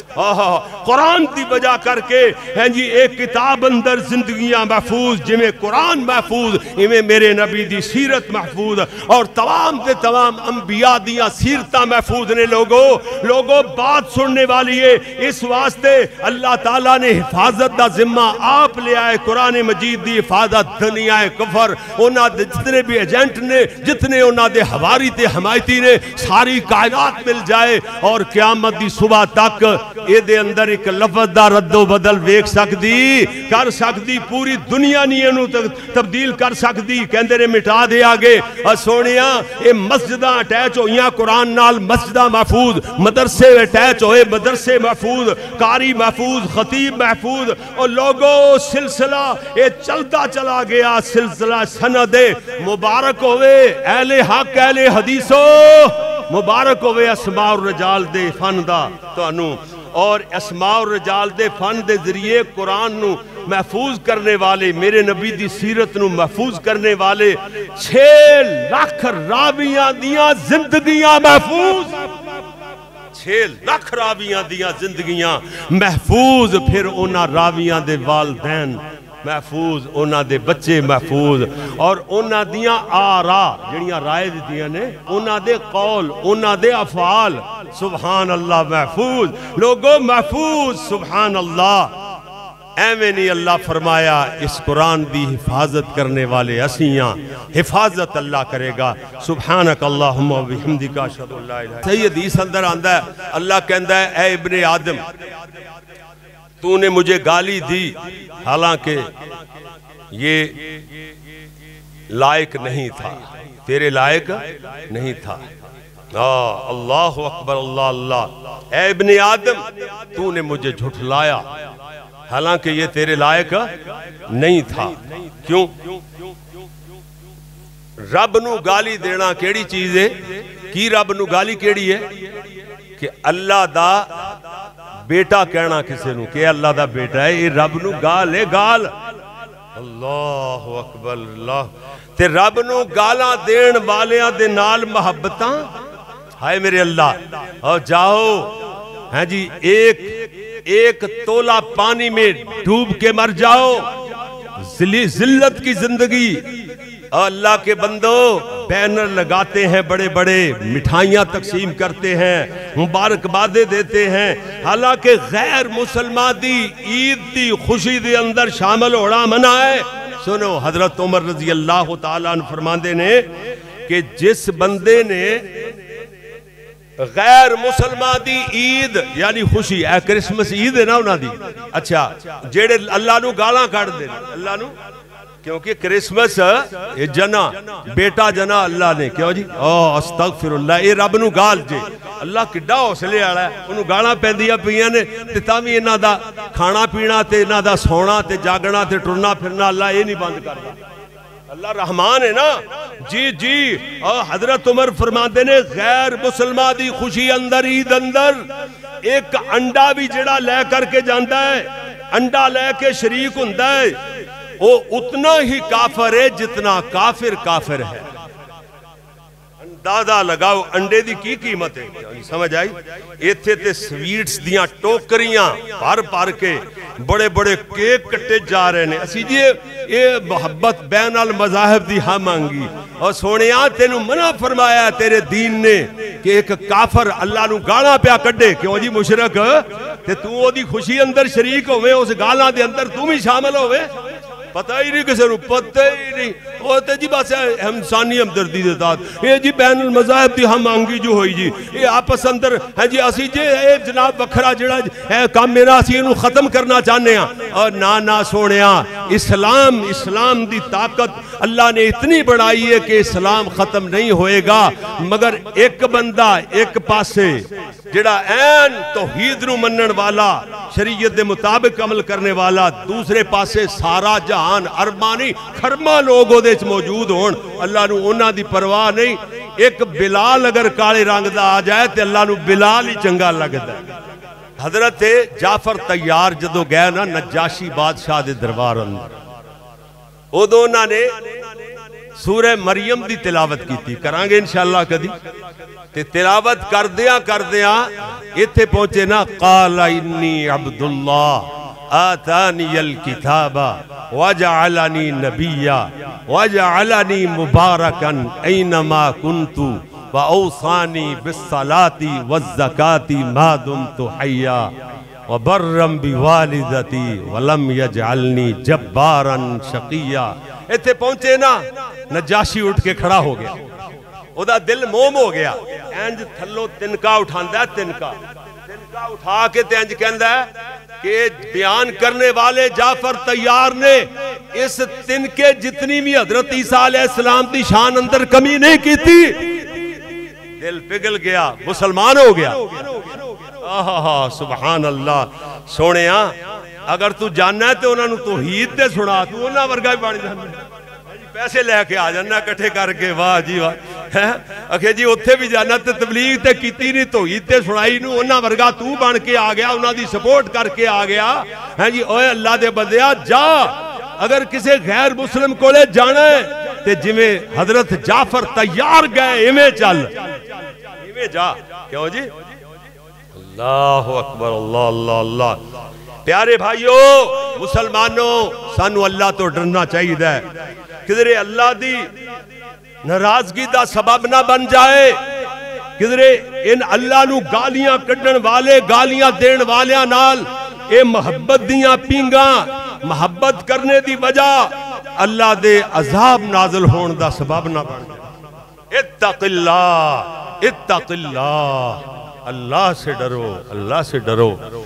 قرآن دی وجہ کر کے ہیں جی ایک کتاب اندر زندگیاں محفوظ جمیں قرآن محفوظ ہمیں میرے نبی دی سیرت محفوظ اور تمام دے تمام انبیاء دیاں سیرتاں محفوظ نے. لوگوں لوگوں بات سننے والی ہے اس واسطے اللہ تعالیٰ نے حفاظت دا ذمہ آپ لے آئے. قرآن مجید دی حفاظت دنیا کفر انہاں جتنے بھی ایجنٹ نے جتنے انہاں دے حواری تے حمایتی نے ساری کائنات مل جائے اور قیامت دی صبح تک اے دے اندر ایک لفظ دا رد و بدل ویکھ سکدی کر سکدی پوری دنیا نہیں انہوں تبدیل کر سکدی. کہندے نے مٹا دے آگے اور سونیاں اے مسجداں اٹیچ ہوئیاں قرآن نال مسجداں محفوظ مدرسے اٹیچ ہوئے مدرسے محفوظ قاری محفوظ خطیب محفوظ. اور لوگوں سلسلہ اے چلتا چلا گیا سلسلہ سند مبارک ہوئے اہل حق اہل حدیثو مبارک ہوئے اسماء الرجال دے فن دا تو انو اور اسماء الرجال دے فن دے ذریعے قرآن نو محفوظ کرنے والے میرے نبی دی سیرت نو محفوظ کرنے والے چھ لاکھ راویاں دیاں زندگیاں محفوظ چھ لاکھ راویاں دیاں زندگیاں محفوظ پھر انہاں راویاں دے والدین محفوظ انہاں دے بچے محفوظ اور انہاں دیاں آرا جڑیاں رائے دیاں نے انہاں دے قول انہاں دے افعال سبحان اللہ محفوظ لوگوں محفوظ سبحان اللہ ایویں نہیں اللہ فرمایا اس قرآن دی حفاظت کرنے والے اسیاں حفاظت اللہ کرے گا سبحانک اللہم و بحمدک اشہد ان لا الہ الا انت صحیح حدیث اندر آندا ہے اللہ کہندا ہے اے ابن آدم تو نے مجھے گالی دی حالانکہ یہ لائق نہیں تھا تیرے لائق نہیں تھا اللہ اکبر اللہ اللہ اے ابن آدم تو نے مجھے جھٹلایا حالانکہ یہ تیرے لائق نہیں تھا کیوں رب نو گالی دینا کیڑی چیز ہے کی رب نو گالی کیڑی ہے کہ اللہ دا بیٹا کہنا کسے نو کہ اللہ دا بیٹا ہے یہ رب نو گال ہے گال اللہ اکبر اللہ تے رب نو گالاں دین والیاں دے نال محبتاں ہائے میرے اللہ اور جاؤ ہاں جی ایک ایک تولا پانی میں ڈوب کے مر جاؤ ذلت کی زندگی اللہ کے بندو بینر لگاتے ہیں بڑے بڑے مٹھائیاں تقسیم کرتے ہیں مبارکبادیں دیتے ہیں حالانکہ غیر مسلمان دی عید دی خوشی دے اندر شامل ہونا منع ہے سنو حضرت عمر رضی اللہ تعالیٰ عنہ فرماندے نے کہ جس بندے نے غیر مسلمان دی عید یعنی خوشی اے کرسمس عید ہے نا انہاں دی اچھا جیڑے اللہ نو گالاں کٹ دے اللہ نو کیونکہ کرسمس یہ جنا بیٹا جنا اللہ نے کیوں جی اوہ استغفر اللہ یہ رب نو گال جے اللہ کڈا حوصلے آڑا ہے انہوں گالاں پیندیا پیاں نے تے تاوی انہاں دا کھانا پینا تے انہاں دا سونا تے جاگنا تے ٹرنا پھرنا اللہ یہ نہیں بند کرتا اللہ رحمان ہے نا جی جی اور حضرت عمر فرماندے نے غیر مسلمان دی خوشی اندر عید اندر ایک انڈا بھی جڑا لے کر کے جاندا ہے انڈا لے کے شریک ہوندا ہے وہ اتنا ہی کافر ہے جتنا کافر کافر ہے اندازہ لگاؤ انڈے دی کی قیمت ہے سمجھ آئی ایتھے تے سویٹس دیاں ٹوکریاں پار پار کے بڑے بڑے کیک کٹے جا رہے ہیں اسی جی یہ محبت بین المذاہب دی ہاں مانگی اور سونیاں تینوں منع فرمایا تیرے دین نے کہ ایک کافر اللہ نو گانا پیا کڈے کیوں جی مشرک تے تو وہ دی خوشی اندر شریک ہوئے اس گالاں دے اندر تو بھی شامل ہوئے پتہ ہی نہیں کسے نو پتہ ہی نہیں وہ تے جی بس انسانی ہمدردی دے ساتھ یہ جی بین المذاہب دی ہم مانگی جو ہوئی جی یہ آپس اندر ہے جی اسی جی اے جناب وکھرا جڑا اے کام میرا اسی انہوں ختم کرنا چاہنے ہیں اور نا نا سونیا اسلام اسلام دی طاقت اللہ نے اتنی بڑھائی ہے کہ اسلام ختم نہیں ہوئے گا مگر ایک بندہ ایک پاسے جڑا این توحید نو منن والا شریعت دے مطابق عمل کرنے والا دوسرے پاسے سارا جہان ارمانی خرما لوگ دے موجود ہون اللہ نو انہاں دی پرواہ نہیں ایک بلال اگر کالے رنگ دا آ جائے تے اللہ نو بلال ہی چنگا لگتا ہے حضرت جعفر طیار جدو گئے نا نجاشی بادشاہ دے دربار اندر ادو انہاں نے سورہ مریم دی تلاوت کی تھی کرانگے انشاءاللہ کدی تے تلاوت کر دیا کر دیا ایتھے پہنچے نا قال انی عبداللہ آتانی الکتاب وجعلنی نبیا وجعلنی مبارکا اینما کنتو وأوصانی بالصلاة والزکاة ما دمت حیا وبرم بوالدتی ولم یجعلنی جبارا شقیا ایتھے پہنچے نا نجاشی اٹھ کے کھڑا ہو گیا او دا دل موم ہو گیا اینج تھلو تنکا اٹھاندہ ہے تنکا تنکا اٹھا کے تینج کہندہ ہے کہ بیان کرنے والے جعفر طیار نے اس تنکے جتنی بھی حضرت عیسیٰ علیہ السلام دی شان اندر کمی نہیں کی تھی دل پگل گیا مسلمان ہو گیا آہا سبحان اللہ سونے ہاں اگر تو جاننا ہے تو انہوں نے توحید دے سنا تو انہوں ورگا بھی بانی جاننا پیسے لے کے آ جانا کٹھے کر کے واہ جی واہ اکھے جی اتھے بھی جانا تے تبلیغ تے کیتی نہیں تو ہی تے سنائی نو انہاں ورگا تو بن کے آ گیا انہاں دی سپورٹ کر کے آ گیا ہیں جی اوے اللہ دے بندیا جا اگر کسے غیر مسلم کو لے جانا ہے تے جویں حضرت جعفر تیار گئے ایویں چل ایویں جا کیوں جی اللہ اکبر اللہ اللہ اللہ پیارے بھائیو مسلمانوں سانو اللہ تو ڈرنا چاہیے ہے کدھرے اللہ دی ناراضگی دا سبب نہ بن جائے کدھرے ان اللہ نو گالیاں کڈن والے گالیاں دین والیاں نال اے محبت دیاں پینگاں محبت کرنے دی وجہ اللہ دے عذاب نازل ہون دا سبب نہ بن جائے اتق اللہ اتق اللہ اللہ سے ڈرو اللہ سے ڈرو